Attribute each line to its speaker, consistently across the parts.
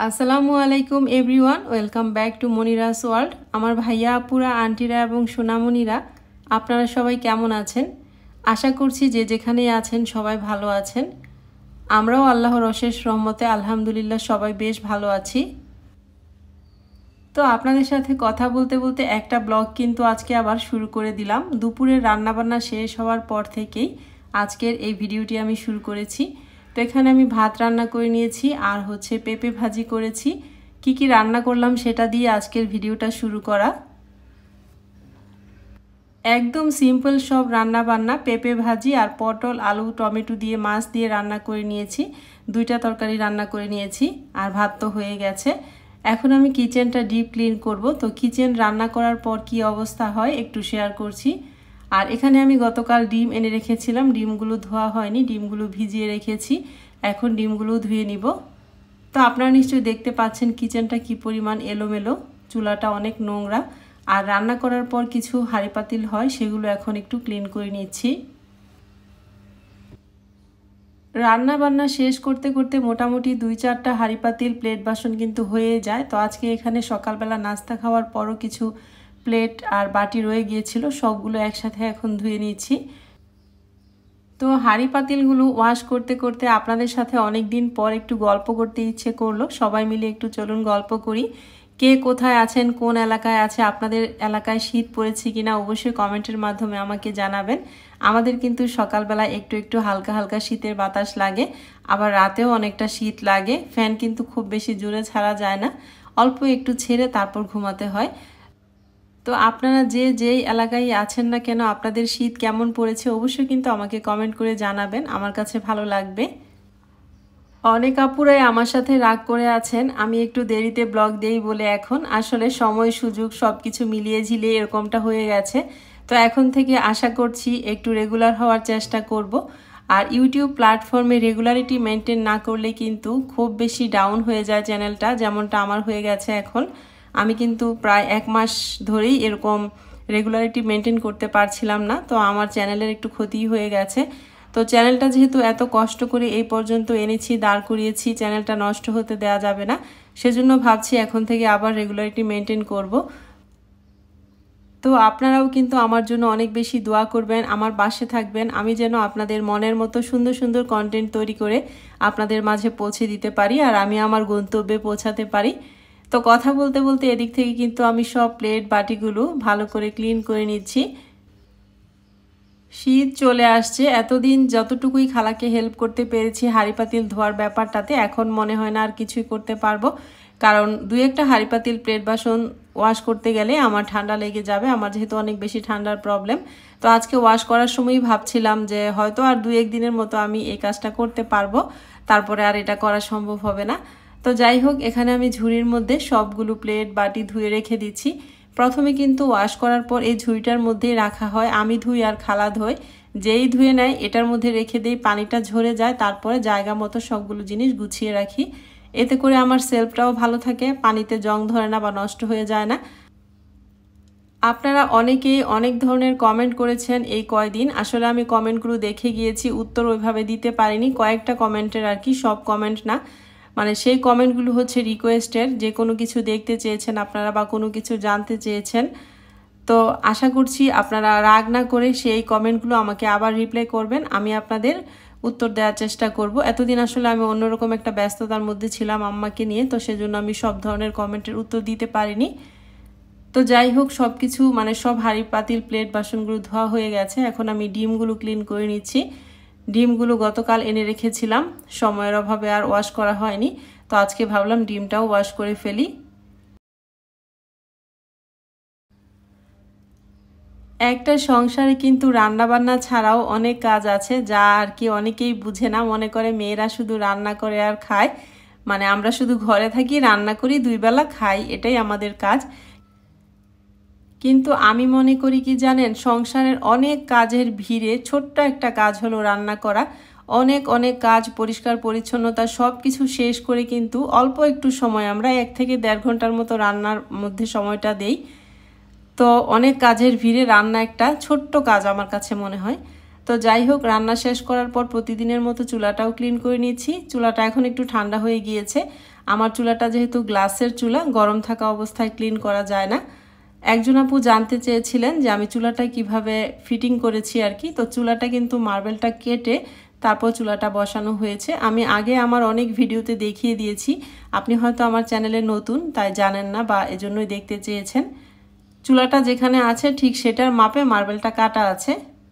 Speaker 1: আসসালামু আলাইকুম everyone, welcome back to Monira's world. আমার ভাইয়া আপুরা, আন্টিরা এবং সোনামণিরা, আপনারা সবাই কেমন আছেন? আশা করছি যে যেখানেই আছেন সবাই ভালো আছেন। আমরাও আল্লাহর অশেষ রহমতে আলহামদুলিল্লাহ সবাই বেশ ভালো আছি। তো আপনাদের সাথে কথা বলতে বলতে একটা ব্লগ কিন্তু আজকে আবার শুরু করে দিলাম। দুপুরের রান্নাবান্না শেষ হওয়ার পর থেকেই আজকের এই ভিডিওটি আমি শুরু করেছি। তো এখানে আমি ভাত রান্না করে নিয়েছি আর পেঁপে ভাজি করেছি। কি রান্না করলাম সেটা দিয়ে আজকের ভিডিওটা শুরু করা। একদম সিম্পল সব রান্না বান্না, পেঁপে ভাজি আর পটল আলু টমেটো দিয়ে মাছ দিয়ে রান্না করে নিয়েছি। দুইটা তরকারি রান্না করে নিয়েছি আর ভাত তো হয়ে গেছে। এখন আমি কিচেনটা ডিপ ক্লিন করব। তো কিচেন রান্না করার পর কি অবস্থা হয় একটু শেয়ার করছি। আর এখানে আমি গতকাল ডিম এনে রেখেছিলাম, ডিমগুলো ধোয়া হয়নি, ডিমগুলো ভিজিয়ে রেখেছি। এখন ডিমগুলো ধুয়ে নিব। তো আপনারা নিশ্চয়ই দেখতে পাচ্ছেন কিচেনটা কি পরিমাণ এলোমেলো, চুলাটা অনেক নোংরা। আর রান্না করার পর কিছু হাঁড়ি পাতিল হয়, সেগুলো এখন একটু ক্লিন করে নিচ্ছি। রান্না বান্না শেষ করতে করতে মোটামুটি 2-4টা হাঁড়ি পাতিল প্লেট বাসন কিন্তু হয়ে যায়। তো আজকে এখানে সকালবেলা নাস্তা খাওয়ার পরও কিছু প্লেট আর বাটি রয়ে গিয়েছিল, সবগুলো একসাথে এখন ধুয়ে নিচ্ছি। তো হাঁড়ি পাতিলগুলো ওয়াশ করতে করতে আপনাদের সাথে অনেক দিন পর একটু গল্প করতে ইচ্ছে করলো। সবাই মিলে একটু চলুন গল্প করি। কে কোথায় আছেন, কোন এলাকায় আছে, আপনাদের এলাকায় শীত পড়েছে কিনা অবশ্যই কমেন্টের মাধ্যমে আমাকে জানাবেন। আমাদের কিন্তু সকালবেলা একটু একটু হালকা হালকা শীতের বাতাস লাগে, আবার রাতেও অনেকটা শীত লাগে। ফ্যান কিন্তু খুব বেশি জোরে ছাড়া যায় না, অল্প একটু ছেড়ে তারপর ঘুমাতে হয়। তো আপনারা যেই এলাকায় আছেন না কেন, আপনাদের শীত কেমন পড়েছে অবশ্যই কিন্তু আমাকে কমেন্ট করে জানাবেন, আমার কাছে ভালো লাগবে। অনেক আপুরাই আমার সাথে রাগ করে আছেন আমি একটু দেরিতে ব্লগ দেই বলে। এখন আসলে সময় সুযোগ সব কিছু মিলিয়ে ঝিলিয়ে এরকমটা হয়ে গেছে। তো এখন থেকে আশা করছি একটু রেগুলার হওয়ার চেষ্টা করব। আর ইউটিউব প্ল্যাটফর্মে রেগুলারিটি মেনটেন না করলে কিন্তু খুব বেশি ডাউন হয়ে যায় চ্যানেলটা, যেমনটা আমার হয়ে গেছে এখন। আমি কিন্তু প্রায় 1 মাস ধরেই এরকম রেগুলারিটি মেনটেন করতে পারছিলাম না। তো আমার চ্যানেলের একটু ক্ষতি হয়ে গেছে। তো চ্যানেলটা যেহেতু এত কষ্ট করে এই পর্যন্ত এনেছি, দাঁড় করিয়েছি, চ্যানেলটা নষ্ট হতে দেওয়া যাবে না। সেজন্য ভাবছি এখন থেকে আবার রেগুলারিটি মেনটেন করব। তো আপনারাও কিন্তু আমার জন্য অনেক বেশি দোয়া করবেন, আমার পাশে থাকবেন। আমি যেন আপনাদের মনের মতো সুন্দর সুন্দর কন্টেন্ট তৈরি করে আপনাদের মাঝে পৌঁছে দিতে পারি আর আমি আমার গন্তব্যে পৌঁছাতে পারি। তো কথা বলতে বলতে এদিক থেকে কিন্তু আমি সব প্লেট বাটিগুলো ভালো করে ক্লিন করে নিচ্ছি। শীত চলে আসছে, এতদিন যতটুকুই খালাকে হেল্প করতে পেরেছি হাঁড়ি পাতিল ধোয়ার ব্যাপারটাতে, এখন মনে হয় না আর কিছুই করতে পারবো। কারণ 2-1টা হাঁড়ি পাতিল প্লেট বাসন ওয়াশ করতে গেলে আমার ঠান্ডা লেগে যাবে, আমার যেহেতু অনেক বেশি ঠান্ডার প্রবলেম। তো আজকে ওয়াশ করার সময়ই ভাবছিলাম যে হয়তো আর 2-1 দিনের মতো আমি এই কাজটা করতে পারবো, তারপরে আর এটা করা সম্ভব হবে না। তো যাই হোক, এখানে আমি ঝুড়ির মধ্যে সবগুলো প্লেট বাটি ধুয়ে রেখে দিচ্ছি। প্রথমে কিন্তু ওয়াশ করার পর এই ঝুড়িটার মধ্যেই রাখা হয়, আমি ধুই আর খালা ধোয়। যেই ধুয়ে নেয় এটার মধ্যে রেখে দিই, পানিটা ঝরে যায়, তারপরে জায়গা মতো সবগুলো জিনিস গুছিয়ে রাখি। এতে করে আমার সেলফটাও ভালো থাকে, পানিতে জং ধরে না বা নষ্ট হয়ে যায় না। আপনারা অনেকেই অনেক ধরনের কমেন্ট করেছেন এই কয়দিন। আসলে আমি কমেন্টগুলো দেখে গিয়েছি, উত্তর ওইভাবে দিতে পারিনি। কয়েকটা কমেন্টের আর কি, সব কমেন্ট না। মানে সেই কমেন্টগুলো রিকোয়েস্টের, যে কোনো কিছু দেখতে চেয়েছেন আপনারা বা কোনো কিছু জানতে চেয়েছেন। তো আশা করছি আপনারা রাগ না করে সেই কমেন্টগুলো আমাকে আবার রিপ্লাই করবেন, আমি আপনাদের উত্তর দেওয়ার চেষ্টা করব। এতদিন আসলে আমি অন্যরকম একটা ব্যস্ততার মধ্যে ছিলাম আম্মাকে নিয়ে, তো সেজন্য আমি সব ধরনের কমেন্টের উত্তর দিতে পারিনি। তো যাই হোক, সব কিছু সব হাঁড়ি পাতিল প্লেট বাসনগুলো ধোয়া হয়ে গেছে। এখন আমি ডিমগুলো ক্লিন করে নিচ্ছি। ডিমগুলো গতকাল এনে রেখেছিলাম, সময়ের অভাবে আর ওয়াশ করা হয়নি। তো আজকে ভাবলাম ডিমটাও ওয়াশ করে ফেলি। একটা সংসারে কিন্তু রান্নাবান্না ছাড়াও অনেক কাজ আছে, যা আর কি অনেকেই বুঝে না, মনে করে মেয়েরা শুধু রান্না করে আর খায়। আমরা শুধু ঘরে থাকি, রান্না করি, 2 বেলা খাই, এটাই আমাদের কাজ। কিন্তু আমি মনে করি কি জানেন, সংসারের অনেক কাজের ভিড়ে ছোট্ট একটা কাজ হলো রান্না করা। অনেক অনেক কাজ, পরিষ্কার পরিচ্ছন্নতা সব কিছু শেষ করে কিন্তু অল্প একটু সময় আমরা 1 থেকে 1.5 ঘন্টার মতো রান্নার মধ্যে সময়টা দেই। তো অনেক কাজের ভিড়ে রান্না একটা ছোট্ট কাজ আমার কাছে মনে হয়। তো যাই হোক, রান্না শেষ করার পর প্রতিদিনের মতো চুলাটাও ক্লিন করে নিয়েছি। চুলাটা এখন একটু ঠান্ডা হয়ে গিয়েছে। আমার চুলাটা যেহেতু গ্লাসের চুলা, গরম থাকা অবস্থায় ক্লিন করা যায় না। একজন আপু জানতে চেয়েছিলেন যে আমি চুলাটা কিভাবে ফিটিং করেছি আর কি। তো চুলাটা কিন্তু মার্বেলটা কেটে তারপর চুলাটা বসানো হয়েছে। আমি আগে আমার অনেক ভিডিওতে দেখিয়ে দিয়েছি, আপনি হয়তো আমার চ্যানেলে নতুন তাই জানেন না বা এজন্যই দেখতে চেয়েছেন। চুলাটা যেখানে আছে ঠিক সেটার মাপে মার্বেলটা কাটা আছে।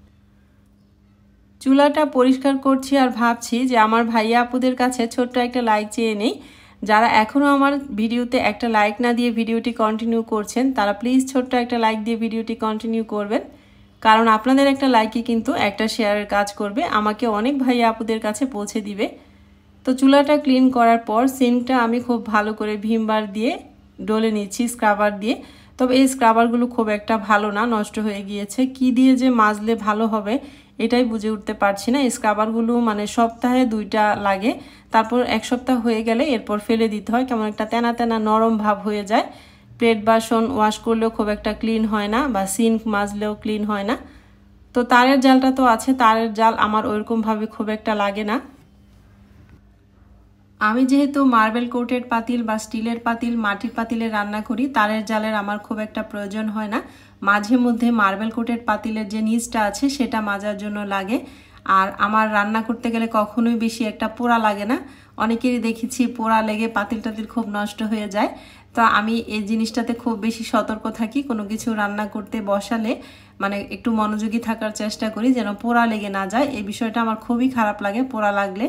Speaker 1: চুলাটা পরিষ্কার করছি আর ভাবছি যে আমার ভাইয়া আপুদের কাছে ছোট্ট একটা লাইক চেয়ে নেই। যারা এখনও আমার ভিডিওতে একটা লাইক না দিয়ে ভিডিওটি কন্টিনিউ করছেন তারা প্লিজ ছোট্ট একটা লাইক দিয়ে ভিডিওটি কন্টিনিউ করবেন, কারণ আপনাদের একটা লাইকই কিন্তু একটা শেয়ারের কাজ করবে, আমাকে অনেক ভাইয়া আপুদের কাছে পৌঁছে দিবে। তো চুলাটা ক্লিন করার পর সিঙ্কটা আমি খুব ভালো করে ভিমবার দিয়ে ডলে নিচ্ছি, স্ক্রাবার দিয়ে। তবে এই স্ক্রাবারগুলো খুব একটা ভালো না, নষ্ট হয়ে গিয়েছে। কি দিয়ে যে মাজলে ভালো হবে এটাই বুঝে উঠতে পারছি না। এই স্ক্রাবারগুলো মানে সপ্তাহে 2টা লাগে, তারপর 1 সপ্তাহ হয়ে গেলে এরপর ফেলে দিতে হয়, কেমন একটা তেনা তেনা নরম ভাব হয়ে যায়। প্লেট বাসন ওয়াশ করলেও খুব একটা ক্লিন হয় না, বা সিঙ্ক মাজলেও ক্লিন হয় না। তো তারের জালটা তো আছে, তারের জাল আমার ওইরকমভাবে খুব একটা লাগে না। আমি যেহেতু মার্বেল কোটেড পাতিল বা স্টিলের পাতিল, মাটির পাতিলে রান্না করি, তারের জালের আমার খুব একটা প্রয়োজন হয় না। মাঝে মধ্যে মার্বেল কোটেড পাতিলের যে নিচটা আছে সেটা মাজার জন্য লাগে। আর আমার রান্না করতে গেলে কখনোই বেশি একটা পোড়া লাগে না। অনেকেরই দেখেছি পোড়া লেগে পাতিল টাতিল খুব নষ্ট হয়ে যায়। তো আমি এই জিনিসটাতে খুব বেশি সতর্ক থাকি, কোনো কিছু রান্না করতে বসালে মানে একটু মনোযোগী থাকার চেষ্টা করি যেন পোড়া লেগে না যায়। এই বিষয়টা আমার খুবই খারাপ লাগে পোড়া লাগলে।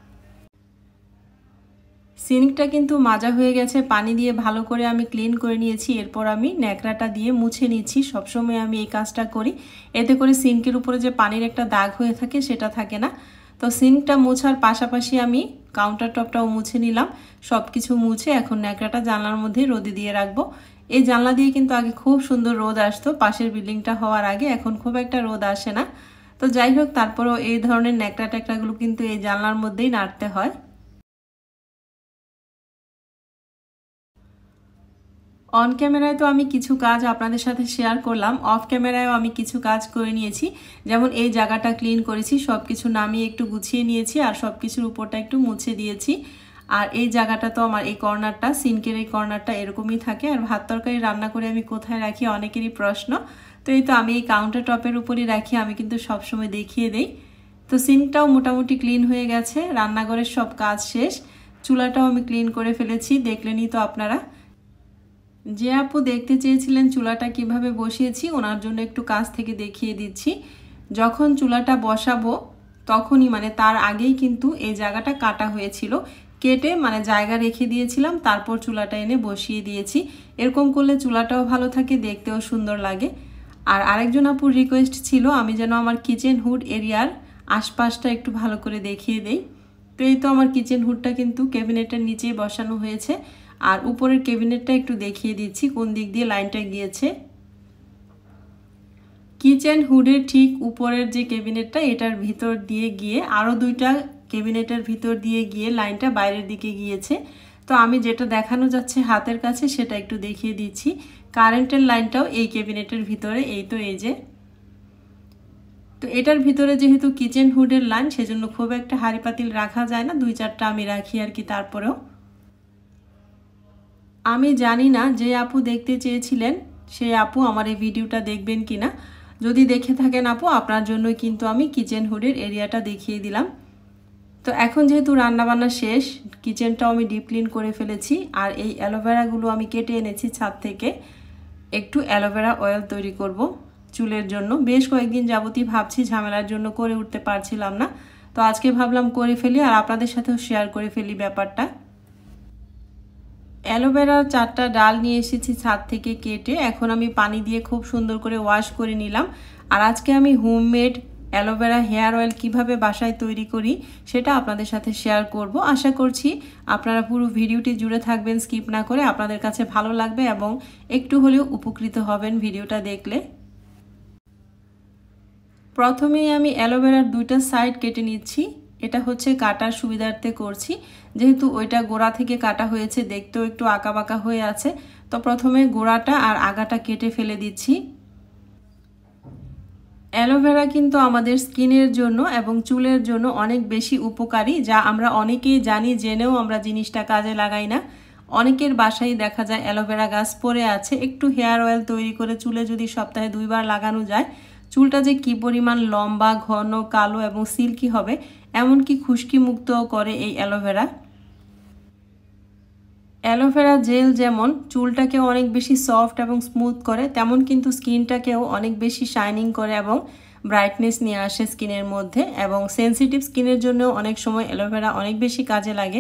Speaker 1: সিঙ্কটা কিন্তু মাজা হয়ে গেছে, পানি দিয়ে ভালো করে আমি ক্লিন করে নিয়েছি। এরপর আমি ন্যাকড়াটা দিয়ে মুছে নিচ্ছি। সবসময় আমি এই কাজটা করি, এতে করে সিঙ্কের উপরে যে পানির একটা দাগ হয়ে থাকে সেটা থাকে না। তো সিঙ্কটা মোছার পাশাপাশি আমি কাউন্টার টপটাও মুছে নিলাম। সব কিছু মুছে এখন ন্যাকড়াটা জানলার মধ্যে রোদে দিয়ে রাখবো। এই জানলা দিয়ে কিন্তু আগে খুব সুন্দর রোদ আসতো, পাশের বিল্ডিংটা হওয়ার আগে। এখন খুব একটা রোদ আসে না। তো যাই হোক, তারপরেও এই ধরনের ন্যাকড়া ট্যাকড়াগুলো কিন্তু এই জানলার মধ্যেই নাড়তে হয়। অন ক্যামেরায় তো আমি কিছু কাজ আপনাদের সাথে শেয়ার করলাম, অফ ক্যামেরায়ও আমি কিছু কাজ করে নিয়েছি। যেমন এই জায়গাটা ক্লিন করেছি, সব কিছু নামিয়ে একটু গুছিয়ে নিয়েছি আর সব কিছুর উপরটা একটু মুছে দিয়েছি। আর এই জায়গাটা তো আমার এই কর্নারটা, সিঙ্কের এই কর্নারটা এরকমই থাকে। আর ভাত তরকারি রান্না করে আমি কোথায় রাখি অনেকেরই প্রশ্ন। তো এই তো আমি এই কাউন্টার টপের উপরই রাখি, আমি কিন্তু সবসময় দেখিয়ে দেই। তো সিঙ্কটাও মোটামুটি ক্লিন হয়ে গেছে, রান্নাঘরের সব কাজ শেষ। চুলাটাও আমি ক্লিন করে ফেলেছি, দেখলেনই তো আপনারা। যে আপু দেখতে চেয়েছিলেন চুলাটা কিভাবে বসিয়েছি, ওনার জন্য একটু কাছ থেকে দেখিয়ে দিচ্ছি। যখন চুলাটা বসাবো তখনই মানে তার আগেই কিন্তু এই জায়গাটা কাটা হয়েছিল, কেটে মানে জায়গা রেখে দিয়েছিলাম, তারপর চুলাটা এনে বসিয়ে দিয়েছি। এরকম করলে চুলাটাও ভালো থাকে, দেখতেও সুন্দর লাগে। আর আরেকজন আপুর রিকোয়েস্ট ছিল আমি যেন আমার কিচেন হুড এরিয়ার আশপাশটা একটু ভালো করে দেখিয়ে দেই। তো এই তো আমার কিচেন হুডটা কিন্তু ক্যাবিনেটের নিচেই বসানো হয়েছে। আর উপরের ক্যাবিনেটটা একটু দেখিয়ে দিচ্ছি কোন দিক দিয়ে লাইনটা গিয়েছে। কিচেন হুডের ঠিক উপরের যে ক্যাবিনেটটা, এটার ভিতর দিয়ে গিয়ে আরও 2টা ক্যাবিনেটের ভিতর দিয়ে গিয়ে লাইনটা বাইরের দিকে গিয়েছে। তো আমি যেটা দেখানো যাচ্ছে হাতের কাছে সেটা একটু দেখিয়ে দিচ্ছি। কারেন্টের লাইনটাও এই ক্যাবিনেটের ভিতরে, এই তো এই যে। তো এটার ভিতরে যেহেতু কিচেন হুডের লাইন, সেজন্য খুব একটা হাঁড়ি পাতিল রাখা যায় না, 2-4টা আমি রাখি আর কি। তারপরেও আমি জানি না যে আপু দেখতে চেয়েছিলেন সেই আপু আমার এই ভিডিওটা দেখবেন কিনা। যদি দেখে থাকেন আপু, আপনার জন্যই কিন্তু আমি কিচেন হুডের এরিয়াটা দেখিয়ে দিলাম। তো এখন যেহেতু রান্নাবান্না শেষ, কিচেনটাও আমি ডিপ ক্লিন করে ফেলেছি। আর এই অ্যালোভেরাগুলো আমি কেটে এনেছি ছাদ থেকে, একটু অ্যালোভেরা অয়েল তৈরি করব চুলের জন্য। বেশ কয়েকদিন যাবতই ভাবছি, ঝামেলার জন্য করে উঠতে পারছিলাম না। তো আজকে ভাবলাম করে ফেলি আর আপনাদের সাথেও শেয়ার করে ফেলি ব্যাপারটা। অ্যালোভেরার 4টা ডাল নিয়ে এসেছি ছাদ থেকে কেটে, এখন আমি পানি দিয়ে খুব সুন্দর করে ওয়াশ করে নিলাম। আর আজকে আমি হোমমেড অ্যালোভেরা হেয়ার অয়েল কিভাবে বাসায় তৈরি করি সেটা আপনাদের সাথে শেয়ার করব। আশা করছি আপনারা পুরো ভিডিওটি জুড়ে থাকবেন, স্কিপ না করে। আপনাদের কাছে ভালো লাগবে এবং একটু হলেও উপকৃত হবেন ভিডিওটা দেখলে। প্রথমেই আমি অ্যালোভেরার 2টা সাইড কেটে নিচ্ছি। এটা হচ্ছে কাটার সুবিধার্থে করছি, যেহেতু ওইটা গোড়া থেকে কাটা হয়েছে, দেখতেও একটু আঁকাবাঁকা হয়ে আছে। তো প্রথমে গোড়াটা আর আগাটা কেটে ফেলে দিচ্ছি। অ্যালোভেরা কিন্তু আমাদের স্কিনের জন্য এবং চুলের জন্য অনেক বেশি উপকারী, যা আমরা অনেকেই জানি, জেনেও আমরা জিনিসটা কাজে লাগাই না। অনেকের বাসায় দেখা যায় অ্যালোভেরা গাছ পড়ে আছে। একটু হেয়ার অয়েল তৈরি করে চুলে যদি সপ্তাহে 2 বার লাগানো যায়, চুলটা যে কি পরিমাণ লম্বা, ঘন, কালো এবং সিল্কি হবে, এমনকি খুশকি মুক্তও করে এই অ্যালোভেরা। অ্যালোভেরা জেল যেমন চুলটাকে অনেক বেশি সফট এবং স্মুথ করে, তেমন কিন্তু স্কিনটাকেও অনেক বেশি শাইনিং করে এবং ব্রাইটনেস নিয়ে আসে স্কিনের মধ্যে। এবং সেনসিটিভ স্কিনের জন্য অনেক সময় অ্যালোভেরা অনেক বেশি কাজে লাগে।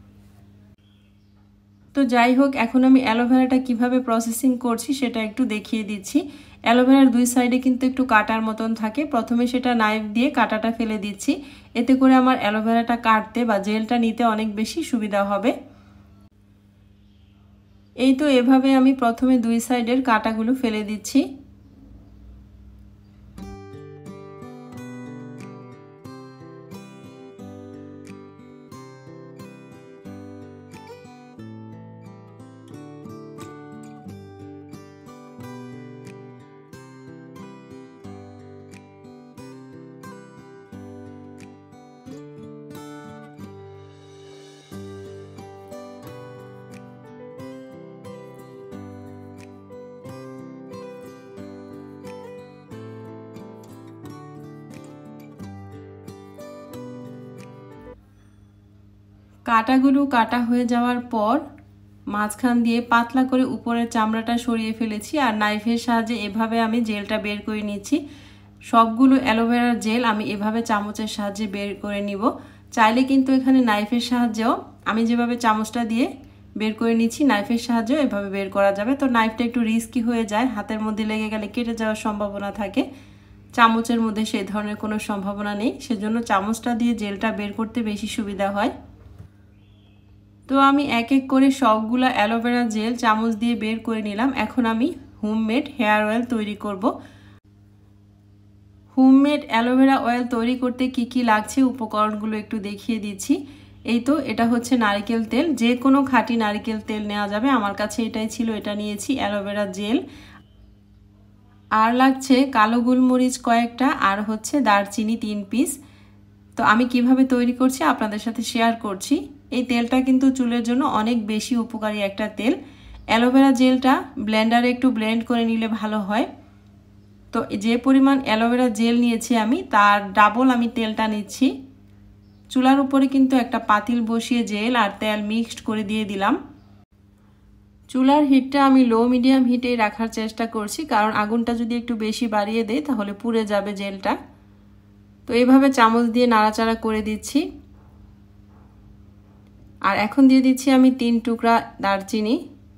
Speaker 1: তো যাই হোক, এখন আমি অ্যালোভেরাটা কিভাবে প্রসেসিং করছি সেটা একটু দেখিয়ে দিচ্ছি। অ্যালোভেরার 2 সাইডে কিন্তু একটু কাটার মতন থাকে। প্রথমে সেটা নাইফ দিয়ে কাটাটা ফেলে দিচ্ছি, এতে করে আমার অ্যালোভেরাটা কাটতে বা জেলটা নিতে অনেক বেশি সুবিধা হবে। এই তো এভাবে আমি প্রথমে 2 সাইডের কাটাগুলো ফেলে দিচ্ছি। কাটাগুলো কাটা হয়ে যাওয়ার পর মাঝখান দিয়ে পাতলা করে উপরের চামড়াটা সরিয়ে ফেলেছি, আর নাইফের সাহায্যে এভাবে আমি জেলটা বের করে নিচ্ছি। সবগুলো অ্যালোভেরার জেল আমি এভাবে চামচের সাহায্যে বের করে নিব। চাইলে কিন্তু এখানে নাইফের সাহায্যেও, আমি যেভাবে চামচটা দিয়ে বের করে নিচ্ছি, নাইফের সাহায্যেও এভাবে বের করা যাবে। তো নাইফটা একটু রিস্কি হয়ে যায়, হাতের মধ্যে লেগে গেলে কেটে যাওয়ার সম্ভাবনা থাকে। চামচের মধ্যে সেই ধরনের কোনো সম্ভাবনা নেই, সেজন্য চামচটা দিয়ে জেলটা বের করতে বেশি সুবিধা হয়। তো আমি এক এক করে সবগুলা অ্যালোভেরা জেল চামচ দিয়ে বের করে নিলাম। এখন আমি হোমমেড হেয়ার অয়েল তৈরি করব। হোমমেড অ্যালোভেরা অয়েল তৈরি করতে কি কি লাগছে উপকরণগুলো একটু দেখিয়ে দিচ্ছি। এই তো, এটা হচ্ছে নারকেল তেল, যে কোনো খাঁটি নারকেল তেল নেওয়া যাবে। আমার কাছে এটাই ছিল, এটা নিয়েছি। অ্যালোভেরা জেল, আর লাগছে কালো গোলমরিচ কয়েকটা, আর হচ্ছে দারচিনি 3 পিস। তো আমি কিভাবে তৈরি করছি আপনাদের সাথে শেয়ার করছি। এই তেলটা কিন্তু চুলের জন্য অনেক বেশি উপকারী একটা তেল। অ্যালোভেরা জেলটা ব্লেন্ডারে একটু ব্লেন্ড করে নিলে ভালো হয়। তো যে পরিমাণ অ্যালোভেরা জেল নিয়েছি আমি, তার ডাবল আমি তেলটা নিচ্ছি। চুলার উপরে কিন্তু একটা পাতিল বসিয়ে জেল আর তেল মিক্সড করে দিয়ে দিলাম। চুলার হিটটা আমি লো মিডিয়াম হিটেই রাখার চেষ্টা করছি, কারণ আগুনটা যদি একটু বেশি বাড়িয়ে দেয় তাহলে পুড়ে যাবে জেলটা। তো এইভাবে চামচ দিয়ে নাড়াচাড়া করে দিচ্ছি। আর এখন দিয়ে দিচ্ছি আমি 3 টুকরা দারচিনি।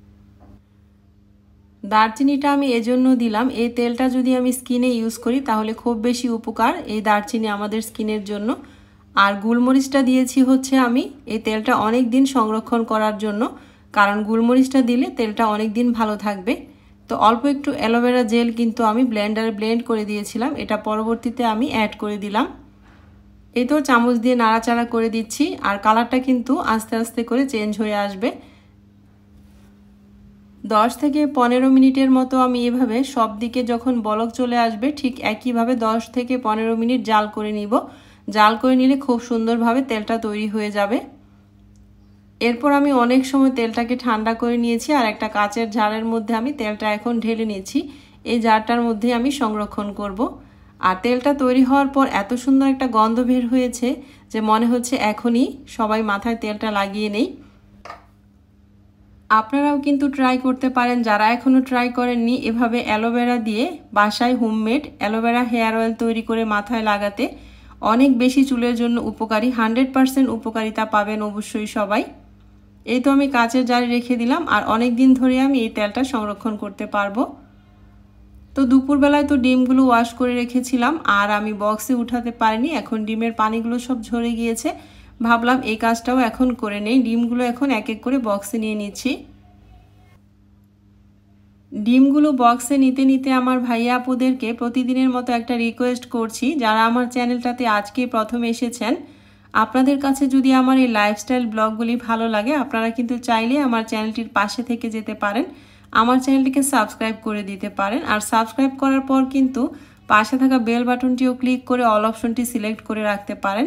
Speaker 1: দারচিনিটা আমি এজন্য দিলাম, এই তেলটা যদি আমি স্কিনে ইউজ করি তাহলে খুব বেশি উপকার এই দারচিনি আমাদের স্কিনের জন্য। আর গোলমরিচটা দিয়েছি হচ্ছে আমি এই তেলটা অনেক দিন সংরক্ষণ করার জন্য, কারণ গোলমরিচটা দিলে তেলটা অনেক দিন ভালো থাকবে। তো অল্প একটু অ্যালোভেরা জেল কিন্তু আমি ব্লেন্ডারে ব্লেন্ড করে দিয়েছিলাম, এটা পরবর্তীতে আমি অ্যাড করে দিলাম। এই তো চামচ দিয়ে নাড়াচাড়া করে দিচ্ছি, আর কালারটা কিন্তু আস্তে আস্তে করে চেঞ্জ হয়ে আসবে। 10 থেকে 15 মিনিটের মতো আমি এভাবে সব দিকে যখন বলক চলে আসবে, ঠিক একইভাবে 10 থেকে 15 মিনিট জাল করে নিব। জাল করে নিলে খুব সুন্দরভাবে তেলটা তৈরি হয়ে যাবে। এরপর আমি অনেক সময় তেলটাকে ঠান্ডা করে নিয়েছি, আর একটা কাচের জারের মধ্যে আমি তেলটা এখন ঢেলে নিয়েছি। এই জারটার মধ্যে আমি সংরক্ষণ করব। আর তেলটা তৈরি হওয়ার পর এত সুন্দর একটা গন্ধ বের হয়েছে যে মনে হচ্ছে এখনই সবাই মাথায় তেলটা লাগিয়ে নেই। আপনারাও কিন্তু ট্রাই করতে পারেন, যারা এখনও ট্রাই করেননি, এভাবে অ্যালোভেরা দিয়ে বাসায় হোমমেড অ্যালোভেরা হেয়ার অয়েল তৈরি করে মাথায় লাগাতে অনেক বেশি চুলের জন্য উপকারী। 100% উপকারিতা পাবেন অবশ্যই সবাই। এই তো আমি কাচের জারে রেখে দিলাম, আর অনেক দিন ধরে আমি এই তেলটা সংরক্ষণ করতে পারবো। তো দুপুরবেলায় তো ডিমগুলো ওয়াশ করে রেখেছিলাম, আর আমি বক্সে উঠাতে পারিনি। এখন ডিমের পানিগুলো সব ঝরে গিয়েছে, ভাবলাম এই কাজটাও এখন করে নেই। ডিমগুলো এখন এক এক করে বক্সে নিয়ে নিচ্ছি। ডিমগুলো বক্সে নিতে নিতে আমার ভাইয়া আপুদেরকে প্রতিদিনের মতো একটা রিকোয়েস্ট করছি, যারা আমার চ্যানেলটাতে আজকে প্রথম এসেছেন, আপনাদের কাছে যদি আমার এই লাইফস্টাইল ব্লগগুলি ভালো লাগে, আপনারা কিন্তু চাইলে আমার চ্যানেলটির পাশে থেকে যেতে পারেন, আমার চ্যানেলটিকে সাবস্ক্রাইব করে দিতে পারেন। আর সাবস্ক্রাইব করার পর কিন্তু পাশে থাকা বেল বাটনটিও ক্লিক করে অল অপশনটি সিলেক্ট করে রাখতে পারেন।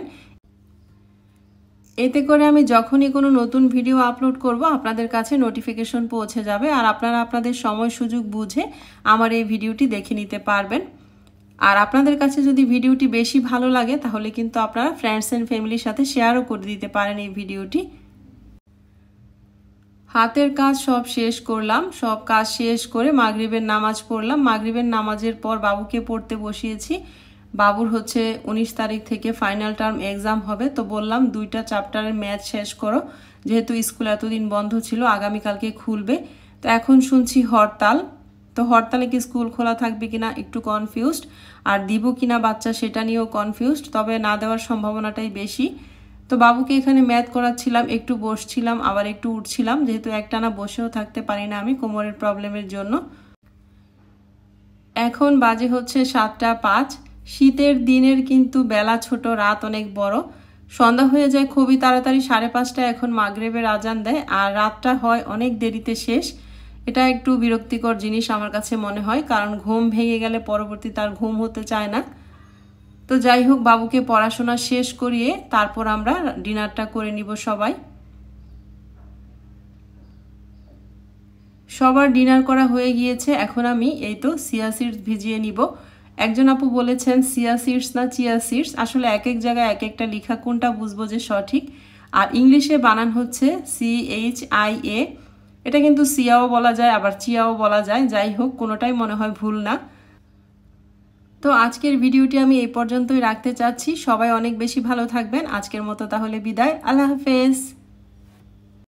Speaker 1: এতে করে আমি যখনই কোনো নতুন ভিডিও আপলোড করব আপনাদের কাছে নোটিফিকেশন পৌঁছে যাবে আর আপনারা আপনাদের সময় সুযোগ বুঝে আমার এই ভিডিওটি দেখে নিতে পারবেন। আর আপনাদের কাছে যদি ভিডিওটি বেশি ভালো লাগে তাহলে কিন্তু আপনারা ফ্রেন্ডস এন্ড ফ্যামিলির সাথে শেয়ারও করে দিতে পারেন এই ভিডিওটি। হাতের কাজ সব শেষ করলাম, সব কাজ শেষ করে মাগরিবের নামাজ পড়লাম। মাগরিবের নামাজের পর বাবুকে পড়তে বসিয়েছি। বাবুর হচ্ছে 19 তারিখ থেকে ফাইনাল টার্ম এক্সাম হবে, তো বললাম 2টা চ্যাপ্টারের ম্যাথ শেষ করো, যেহেতু স্কুল এতদিন বন্ধ ছিল, আগামীকালকে খুলবে। তো এখন শুনছি হরতাল, তো হরতালে কি স্কুল খোলা থাকবে কিনা একটু কনফিউজড, আর দিব কিনা বাচ্চা সেটা নিয়েও কনফিউজড, তবে না দেওয়ার সম্ভাবনাটাই বেশি। তো বাবুকে এখানে ম্যাথ করাচ্ছিলাম, একটু বসছিলাম আবার একটু উঠছিলাম, যেহেতু একটানা বসেও থাকতে পারি না আমি কোমরের প্রবলেমের জন্য। এখন বাজে হচ্ছে 7টা 5। শীতের দিনের কিন্তু বেলা ছোট, রাত অনেক বড়। সন্ধ্যা হয়ে যায় খুবই তাড়াতাড়ি, 5:30 এখন মাগরিবের আজান দেয়, আর রাতটা হয় অনেক দেরিতে শেষ। এটা একটু বিরক্তিকর জিনিস আমার কাছে মনে হয়, কারণ ঘুম ভেঙে গেলে পরবর্তী তার ঘুম হতে চায় না। তো যাই হোক, বাবুকে পড়াশোনা শেষ করিয়ে তারপর আমরা ডিনারটা করে নিব সবাই। সবার ডিনার করা হয়ে গিয়েছে, এখন আমি এই তো চিয়া সিডস ভিজিয়ে নিব। একজন আপু বলেছেন চিয়া সিডস না চিয়া সিডস, আসলে এক এক জায়গায় এক একটা লেখা, কোনটা বুঝবো যে সঠিক। আর ইংলিশে বানান হচ্ছে CHIA। এটা কিন্তু সিয়াও বলা যায় আবার চিয়াও বলা যায়, যাই হোক কোনোটাই মনে হয় ভুল না। তো আজকের ভিডিওটি আমি এই পর্যন্তই রাখতে চাচ্ছি। সবাই অনেক বেশি ভালো থাকবেন। আজকের মতো তাহলে বিদায়, আল্লাহ হাফেজ।